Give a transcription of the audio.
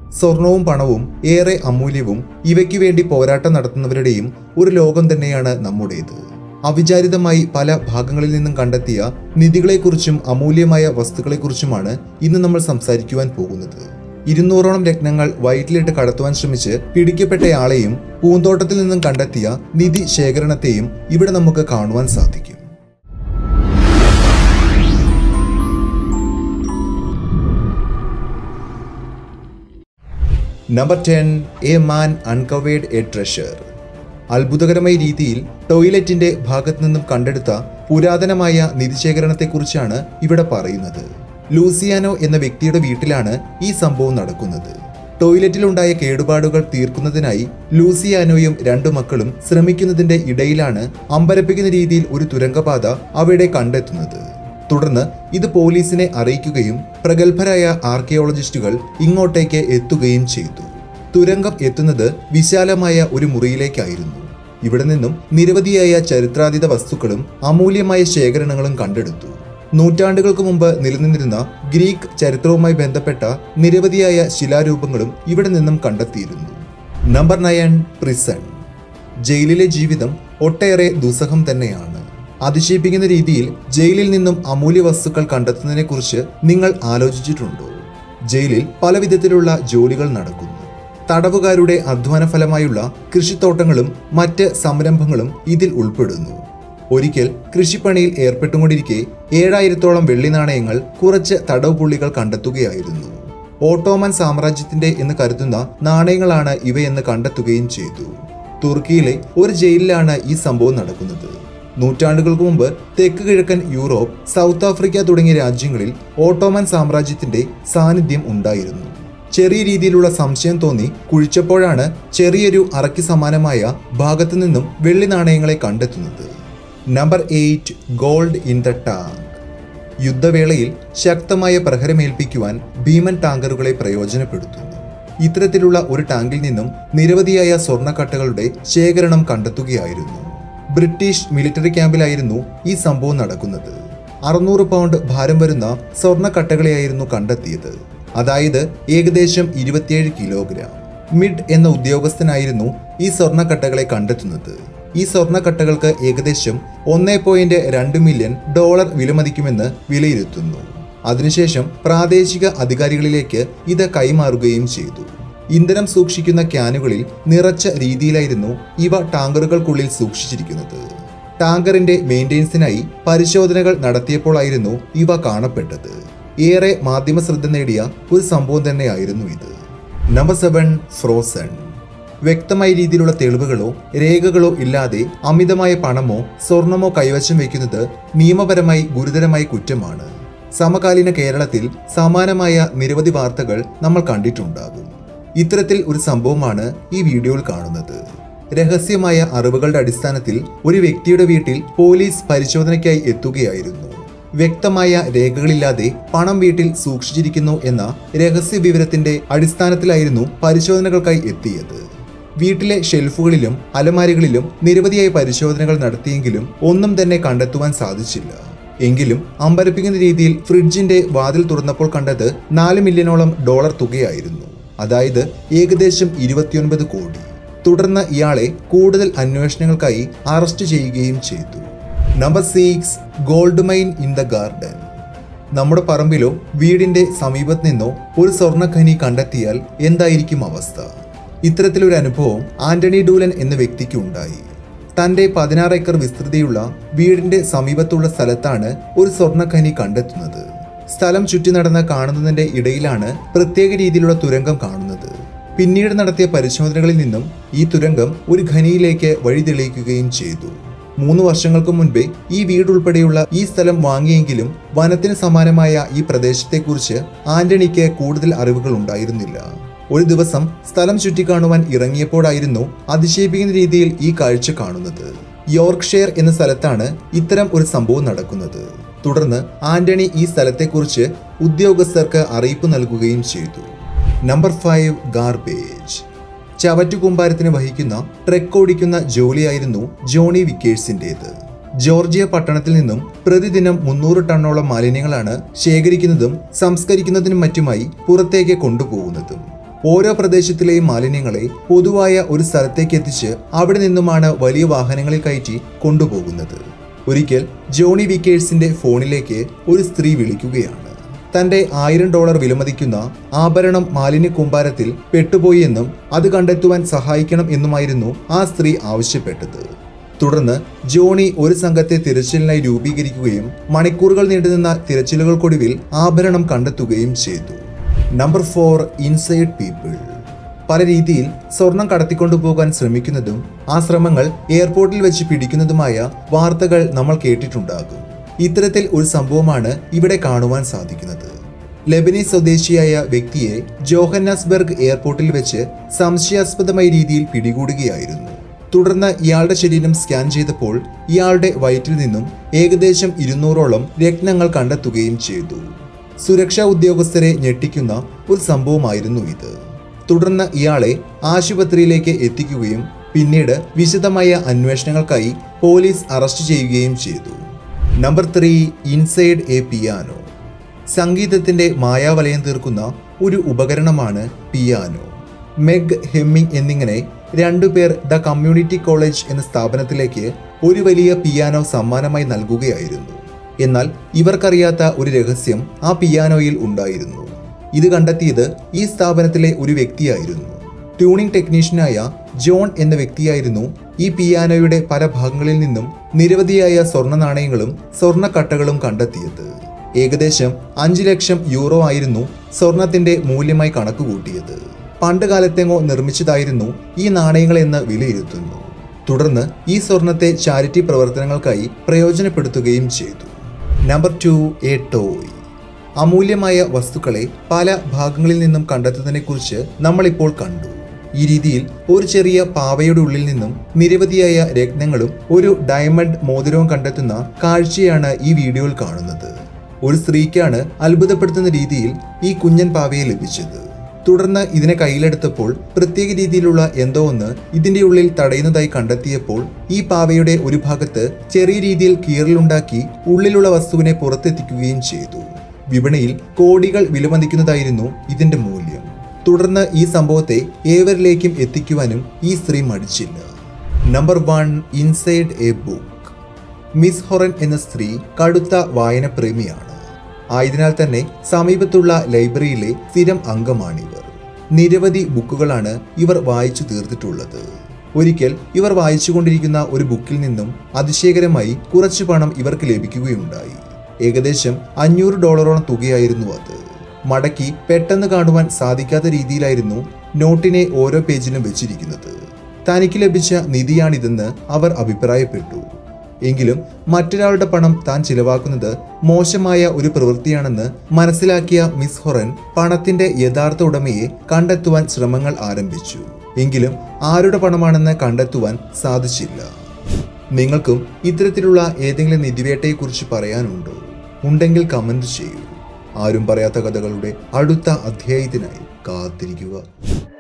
സ്വർണവും പണവും ഏറെ അമൂല്യവും ഇവയ്ക്കു വേണ്ടി പോരാട്ടം നടത്തുന്നവരുടെയും ഒരു ലോകം തന്നെയാണ് നമ്മുടേത്. അവിചാരിതമായി പല ഭാഗങ്ങളിൽ നിന്നും കണ്ടെത്തിയ നിധികളെക്കുറിച്ചും അമൂല്യമായ വസ്തുക്കളെക്കുറിച്ചുമാണ് ഇന്ന് നമ്മൾ സംസാരിക്കുവാൻ പോകുന്നത്. 200ഓളം രത്നങ്ങൾ വയറ്റിലിട്ട് കടത്തുവാൻ ശ്രമിച്ച് പിടിക്കപ്പെട്ടയാളെയും പൂന്തോട്ടത്തിൽ നിന്നും കണ്ടെത്തിയ നിധി ശേഖരണത്തെയും ഇവിടെ നമുക്ക് കാണുവാൻ സാധിക്കും. Number 10. A man uncovered a treasure. അത്ഭുതകരമായ രീതിയിൽ ടോയ്ലറ്റിന്റെ ഭാഗത്തു നിന്നും കണ്ടെടുത്ത പുരാതനമായ നിധിശേഖരണത്തെക്കുറിച്ചാണ് ഇവിടെ പറയുന്നത്. ലൂസിയാനോ എന്ന വ്യക്തിയുടെ വീട്ടിലാണ് ഈ സംഭവം നടക്കുന്നത്. ടോയ്ലറ്റിലുണ്ടായ കേടുപാടുകൾ തീർക്കുന്നതിനായി ലൂസിയാനോയും 2 മക്കളും ശ്രമിക്കുന്നതിന്റെ ഇടയിലാണ് അമ്പരപ്പിക്കുന്ന രീതിയിൽ ഒരു തുരങ്കപാത അവിടെ കണ്ടെത്തുന്നത്. തുടർന്ന് ഇത് പോലീസിനെ അറിയിക്കുകയും പ്രഗത്ഭരായ ആർക്കിയോളജിസ്റ്റുകൾ ഇങ്ങോട്ടേക്ക് എത്തുകയും ചെയ്തു. തുരങ്കം എത്തുന്നത് വിശാലമായ ഒരു മുറിയിലേക്കായിരുന്നു. ഇവിടെ നിന്നും നിരവധിയായ ചരിത്രാതീത വസ്തുക്കളും അമൂല്യമായ ശേഖരണങ്ങളും കണ്ടെടുത്തു. നൂറ്റാണ്ടുകൾക്ക് മുമ്പ് നിലനിന്നിരുന്ന ഗ്രീക്ക് ചരിത്രവുമായി ബന്ധപ്പെട്ട നിരവധിയായ ശിലാരൂപങ്ങളും ഇവിടെ നിന്നും കണ്ടെത്തിയിരുന്നു. നമ്പർ 9. പ്രിസൺ. ജയിലിലെ ജീവിതം ഒട്ടേറെ ദുസ്സഹം തന്നെയാണ്. അതിശയിപ്പിക്കുന്ന രീതിയിൽ ജയിലിൽ നിന്നും അമൂല്യ വസ്തുക്കൾ കണ്ടെത്തുന്നതിനെ കുറിച്ച് നിങ്ങൾ ആലോചിച്ചിട്ടുണ്ടോ? ജയിലിൽ പല വിധത്തിലുള്ള ജോലികൾ നടക്കുന്നു. തടവുകാരുടെ അധ്വാന ഫലമായുള്ള കൃഷിത്തോട്ടങ്ങളും മറ്റ് സംരംഭങ്ങളും ഇതിൽ ഉൾപ്പെടുന്നു. ഒരിക്കൽ കൃഷിപ്പണിയിൽ ഏർപ്പെട്ടുകൊണ്ടിരിക്കെ 7000ഓളം വെള്ളി നാണയങ്ങൾ കുറച്ച് തടവ് പുള്ളികൾ കണ്ടെത്തുകയായിരുന്നു. ഓട്ടോമൻ സാമ്രാജ്യത്തിന്റെ എന്ന് കരുതുന്ന നാണയങ്ങളാണ് ഇവയെന്ന് കണ്ടെത്തുകയും ചെയ്തു. തുർക്കിയിലെ ഒരു ജയിലിലാണ് ഈ സംഭവം നടക്കുന്നത്. നൂറ്റാണ്ടുകൾക്ക് മുമ്പ് തെക്ക് കിഴക്കൻ യൂറോപ്പ്, സൗത്ത് ആഫ്രിക്ക തുടങ്ങിയ രാജ്യങ്ങളിൽ ഓട്ടോമൻ സാമ്രാജ്യത്തിന്റെ സാന്നിധ്യം ഉണ്ടായിരുന്നു. ചെറിയ രീതിയിലുള്ള സംശയം തോന്നി കുഴിച്ചപ്പോഴാണ് ചെറിയൊരു അറയ്ക്ക് സമാനമായ ഭാഗത്തു നിന്നും വെള്ളി നാണയങ്ങളെ കണ്ടെത്തുന്നത്. Number 8. Gold in the tank. യുദ്ധവേളയിൽ ശക്തമായ പ്രഹരമേൽപ്പിക്കുവാൻ ഭീമൻ ടാങ്കറുകളെ പ്രയോജനപ്പെടുത്തുന്നു. ഇത്തരത്തിലുള്ള ഒരു ടാങ്കിൽ നിന്നും നിരവധിയായ സ്വർണ്ണക്കട്ടകളുടെ ശേഖരണം കണ്ടെത്തുകയായിരുന്നു. ബ്രിട്ടീഷ് മിലിറ്ററി ക്യാമ്പിലായിരുന്നു ഈ സംഭവം നടക്കുന്നത്. 600 പൗണ്ട് ഭാരം വരുന്ന സ്വർണ്ണക്കട്ടകളെയായിരുന്നു കണ്ടെത്തിയത്. അതായത് ഏകദേശം 27 കിലോഗ്രാം. മിഡ് എന്ന ഉദ്യോഗസ്ഥനായിരുന്നു ഈ സ്വർണ്ണക്കട്ടകളെ കണ്ടെത്തുന്നത്. ഈ സ്വർണ്ണക്കട്ടകൾക്ക് ഏകദേശം $1.2 മില്യൺ വിലമതിക്കുമെന്ന് വിലയിരുത്തുന്നു. അതിനുശേഷം പ്രാദേശിക അധികാരികളിലേക്ക് ഇത് കൈമാറുകയും ചെയ്തു. ഇന്ധനം സൂക്ഷിക്കുന്ന ക്യാനുകളിൽ നിറച്ച രീതിയിലായിരുന്നു ഇവ ടാങ്കറുകൾക്കുള്ളിൽ സൂക്ഷിച്ചിരിക്കുന്നത്. ടാങ്കറിന്റെ മെയിൻ്റെനൻസിനായി പരിശോധനകൾ നടത്തിയപ്പോഴായിരുന്നു ഇവ കാണപ്പെട്ടത്. ഏറെ മാധ്യമ ശ്രദ്ധ നേടിയ ഒരു സംഭവം തന്നെയായിരുന്നു ഇത്. നമ്പർ 7. ഫ്രോസൺ. വ്യക്തമായ രീതിയിലുള്ള തെളിവുകളോ രേഖകളോ ഇല്ലാതെ അമിതമായ പണമോ സ്വർണമോ കൈവശം വയ്ക്കുന്നത് നിയമപരമായി ഗുരുതരമായ കുറ്റമാണ്. സമകാലീന കേരളത്തിൽ സമാനമായ നിരവധി വാർത്തകൾ നമ്മൾ കണ്ടിട്ടുണ്ടാകും. ഇത്തരത്തിൽ ഒരു സംഭവമാണ് ഈ വീഡിയോയിൽ കാണുന്നത്. രഹസ്യമായ അറിവുകളുടെ അടിസ്ഥാനത്തിൽ ഒരു വ്യക്തിയുടെ വീട്ടിൽ പോലീസ് പരിശോധനയ്ക്കായി എത്തുകയായിരുന്നു. വ്യക്തമായ രേഖകളില്ലാതെ പണം വീട്ടിൽ സൂക്ഷിച്ചിരിക്കുന്നു എന്ന രഹസ്യ വിവരത്തിന്റെ അടിസ്ഥാനത്തിലായിരുന്നു പരിശോധനകൾക്കായി എത്തിയത്. വീട്ടിലെ ഷെൽഫുകളിലും അലമാരികളിലും നിരവധിയായ പരിശോധനകൾ നടത്തിയെങ്കിലും ഒന്നും തന്നെ കണ്ടെത്തുവാൻ സാധിച്ചില്ല. എങ്കിലും അമ്പരപ്പിക്കുന്ന രീതിയിൽ ഫ്രിഡ്ജിന്റെ വാതിൽ തുറന്നപ്പോൾ കണ്ടത് $4 മില്യണോളം തുകയായിരുന്നു. അതായത് ഏകദേശം 29 കോടി. തുടർന്ന് ഇയാളെ കൂടുതൽ അന്വേഷണങ്ങൾക്കായി അറസ്റ്റ് ചെയ്യുകയും ചെയ്തു. Number 6. Gold mine in the garden. നമ്മുടെ പറമ്പിലോ വീടിന്റെ സമീപത്ത് നിന്നോ ഒരു സ്വർണ്ണഖനി കണ്ടെത്തിയാൽ എന്തായിരിക്കും അവസ്ഥ? ഇത്തരത്തിലൊരു അനുഭവം ആന്റണി ഡൂലൻ എന്ന വ്യക്തിക്ക് ഉണ്ടായി. തന്റെ 16 ഏക്കർ വിസ്തൃതിയുള്ള വീടിന്റെ സമീപത്തുള്ള സ്ഥലത്താണ് ഒരു സ്വർണ്ണഖനി കണ്ടെത്തുന്നത്. സ്ഥലം ചുറ്റി നടന്ന് കാണുന്നതിന്റെ ഇടയിലാണ് പ്രത്യേക രീതിയിലുള്ള തുരങ്കം കാണുന്നത്. പിന്നീട് നടത്തിയ പരിശോധനകളിൽ നിന്നും ഈ തുരങ്കം ഒരു ഖനിയിലേക്ക് വഴി തെളിയിക്കുകയും ചെയ്തു. 3 വർഷങ്ങൾക്ക് മുൻപേ ഈ വീടുൾപ്പെടെയുള്ള ഈ സ്ഥലം വാങ്ങിയെങ്കിലും വനത്തിന് സമാനമായ ഈ പ്രദേശത്തെക്കുറിച്ച് ആന്റണിക്ക് കൂടുതൽ അറിവുകൾ ഉണ്ടായിരുന്നില്ല. ഒരു ദിവസം സ്ഥലം ചുറ്റിക്കാണുവാൻ ഇറങ്ങിയപ്പോഴായിരുന്നു അതിശയിപ്പിക്കുന്ന രീതിയിൽ ഈ കാഴ്ച കാണുന്നത്. യോർക്ക്ഷയർ എന്ന സ്ഥലത്താണ് ഇത്തരം ഒരു സംഭവം നടക്കുന്നത്. തുടർന്ന് ആന്റണി ഈ സ്ഥലത്തെക്കുറിച്ച് ഉദ്യോഗസ്ഥർക്ക് അറിയിപ്പ് നൽകുകയും ചെയ്തു. നമ്പർ 5. ഗാർബേജ്. ചവറ്റുകൂമ്പാരത്തിന് വഹിക്കുന്ന ട്രക്ക് ഓടിക്കുന്ന ജോലിയായിരുന്നു ജോണി വിക്കേഴ്സിൻ്റേത്. ജോർജിയ പട്ടണത്തിൽ നിന്നും പ്രതിദിനം 300 ടണ്ണോളം മാലിന്യങ്ങളാണ് ശേഖരിക്കുന്നതും സംസ്കരിക്കുന്നതിനും മറ്റുമായി പുറത്തേക്ക് കൊണ്ടുപോകുന്നതും. ഓരോ പ്രദേശത്തിലെയും മാലിന്യങ്ങളെ പൊതുവായ ഒരു സ്ഥലത്തേക്ക് എത്തിച്ച് അവിടെ നിന്നുമാണ് വലിയ വാഹനങ്ങളിൽ കയറ്റി കൊണ്ടുപോകുന്നത്. ഒരിക്കൽ ജോണി വിക്കേഴ്സിന്റെ ഫോണിലേക്ക് ഒരു സ്ത്രീ വിളിക്കുകയാണ്. തന്റെ $1000 വിലമതിക്കുന്ന ആഭരണം മാലിന്യ കൂമ്പാരത്തിൽ പെട്ടുപോയി എന്നും അത് കണ്ടെത്തുവാൻ സഹായിക്കണം എന്നുമായിരുന്നു ആ സ്ത്രീ ആവശ്യപ്പെട്ടത്. തുടർന്ന് ജോണി ഒരു സംഘത്തെ തിരച്ചിലിനായി രൂപീകരിക്കുകയും മണിക്കൂറുകൾ നീണ്ടുനിന്ന തിരച്ചിലുകൾക്കൊടുവിൽ ആഭരണം കണ്ടെത്തുകയും ചെയ്തു. Number 4, inside people. പല രീതിയിൽ സ്വർണം കടത്തിക്കൊണ്ടുപോകാൻ ശ്രമിക്കുന്നതും ആ ശ്രമങ്ങൾ എയർപോർട്ടിൽ വെച്ച് പിടിക്കുന്നതുമായ വാർത്തകൾ നമ്മൾ കേട്ടിട്ടുണ്ടാകും. ഇത്തരത്തിൽ ഒരു സംഭവമാണ് ഇവിടെ കാണുവാൻ സാധിക്കുന്നത്. ലെബനീസ് സ്വദേശിയായ വ്യക്തിയെ ജോഹന്നാസ്ബർഗ് എയർപോർട്ടിൽ വെച്ച് സംശയാസ്പദമായ രീതിയിൽ പിടികൂടുകയായിരുന്നു. തുടർന്ന് ഇയാളുടെ ശരീരം സ്കാൻ ചെയ്തപ്പോൾ ഇയാളുടെ വയറ്റിൽ നിന്നും ഏകദേശം 200ഓളം രത്നങ്ങൾ കണ്ടെത്തുകയും ചെയ്തു. സുരക്ഷാ ഉദ്യോഗസ്ഥരെ ഞെട്ടിക്കുന്ന ഒരു സംഭവമായിരുന്നു ഇത്. തുടർന്ന് ഇയാളെ ആശുപത്രിയിലേക്ക് എത്തിക്കുകയും പിന്നീട് വിശദമായ അന്വേഷണങ്ങൾക്കായി പോലീസ് അറസ്റ്റ് ചെയ്യുകയും ചെയ്തു. Number 3, inside a piano. സംഗീതത്തിന്റെ മായാവലയം തീർക്കുന്ന ഒരു ഉപകരണമാണ് പിയാനോ. മെഗ് ഹെമ്മിങ് എന്നിങ്ങനെ 2 പേർ ദ കമ്മ്യൂണിറ്റി കോളേജ് എന്ന സ്ഥാപനത്തിലേക്ക് ഒരു വലിയ പിയാനോ സമ്മാനമായി നൽകുകയായിരുന്നു. എന്നാൽ ഇവർക്കറിയാത്ത ഒരു രഹസ്യം ആ പിയാനോയിൽ ഉണ്ടായിരുന്നു. ഇത് കണ്ടെത്തിയത് ഈ സ്ഥാപനത്തിലെ ഒരു വ്യക്തിയായിരുന്നു. ട്യൂണിംഗ് ടെക്നീഷ്യനായ ജോൺ എന്ന വ്യക്തിയായിരുന്നു ഈ പിയാനോയുടെ പല ഭാഗങ്ങളിൽ നിന്നും നിരവധിയായ സ്വർണ്ണ നാണയങ്ങളും സ്വർണ്ണക്കട്ടകളും കണ്ടെത്തിയത്. ഏകദേശം 5 ലക്ഷം യൂറോ ആയിരുന്നു സ്വർണത്തിന്റെ മൂല്യമായി കണക്കുകൂട്ടിയത്. പണ്ട് കാലത്തെങ്ങോ നിർമ്മിച്ചതായിരുന്നു ഈ നാണയങ്ങളെന്ന് വിലയിരുത്തുന്നു. തുടർന്ന് ഈ സ്വർണത്തെ ചാരിറ്റി പ്രവർത്തനങ്ങൾക്കായി പ്രയോജനപ്പെടുത്തുകയും ചെയ്തു. Number 2, a toy. അമൂല്യമായ വസ്തുക്കളെ പല ഭാഗങ്ങളിൽ നിന്നും കണ്ടെത്തുന്നതിനെക്കുറിച്ച് നമ്മളിപ്പോൾ കണ്ടു. ഈ രീതിയിൽ ഒരു ചെറിയ പാവയുടെ ഉള്ളിൽ നിന്നും നിരവധിയായ രത്നങ്ങളും ഒരു ഡയമണ്ട് മോതിരവും കണ്ടെത്തുന്ന കാഴ്ചയാണ് ഈ വീഡിയോയിൽ കാണുന്നത്. ഒരു സ്ത്രീക്കാണ് അത്ഭുതപ്പെടുത്തുന്ന രീതിയിൽ ഈ കുഞ്ഞൻ പാവയെ ലഭിച്ചത്. തുടർന്ന് ഇതിനെ കയ്യിലെടുത്തപ്പോൾ പ്രത്യേക രീതിയിലുള്ള എന്തോ ഒന്ന് ഇതിന്റെ ഉള്ളിൽ തടയുന്നതായി കണ്ടെത്തിയപ്പോൾ ഈ പാവയുടെ ഒരു ഭാഗത്ത് ചെറിയ രീതിയിൽ കീറലുണ്ടാക്കി ഉള്ളിലുള്ള വസ്തുവിനെ പുറത്തെത്തിക്കുകയും ചെയ്തു. വിപണിയിൽ കോടികൾ വിലമതിക്കുന്നതായിരുന്നു ഇതിന്റെ മൂല്യം. തുടർന്ന് ഈ സംഭവത്തെ ഏവരിലേക്കും എത്തിക്കുവാനും ഈ സ്ത്രീ മടിച്ചില്ല. Number 1, inside a book. Miss Horan എന്ന സ്ത്രീ കടുത്ത വായനപ്രേമിയാണ്. ആയതിനാൽ തന്നെ സമീപത്തുള്ള ലൈബ്രറിയിലെ സ്ഥിരം അംഗമാണിവർ. നിരവധി ബുക്കുകളാണ് ഇവർ വായിച്ചു തീർത്തിട്ടുള്ളത്. ഒരിക്കൽ ഇവർ വായിച്ചുകൊണ്ടിരിക്കുന്ന ഒരു ബുക്കിൽ നിന്നും അതിശയകരമായി കുറച്ച് പണം ഇവർക്ക് ലഭിക്കുകയുണ്ടായി. ഏകദേശം $500 തുകയായിരുന്നു അത്. മടക്കി പെട്ടെന്ന് കാണുവാൻ സാധിക്കാത്ത രീതിയിലായിരുന്നു നോട്ടിനെ ഓരോ പേജിലും വെച്ചിരിക്കുന്നത്. തനിക്ക് ലഭിച്ച നിധിയാണിതെന്ന് അവർ അഭിപ്രായപ്പെട്ടു. എങ്കിലും മറ്റൊരാളുടെ പണം താൻ ചിലവാക്കുന്നത് മോശമായ ഒരു പ്രവൃത്തിയാണെന്ന് മനസ്സിലാക്കിയ മിസ് ഹൊറൻ പണത്തിന്റെ യഥാർത്ഥ ഉടമയെ കണ്ടെത്തുവാൻ ശ്രമങ്ങൾ ആരംഭിച്ചു. എങ്കിലും ആരുടെ പണമാണെന്ന് കണ്ടെത്തുവാൻ സാധിച്ചില്ല. നിങ്ങൾക്കും ഇത്തരത്തിലുള്ള ഏതെങ്കിലും നിധിവേട്ടയെക്കുറിച്ച് പറയാനുണ്ടോ? ഉണ്ടെങ്കിൽ കമന്റ് ചെയ്യൂ. ആരും പറയാത്ത കഥകളുടെ അടുത്ത അധ്യായത്തിനായി കാത്തിരിക്കുക.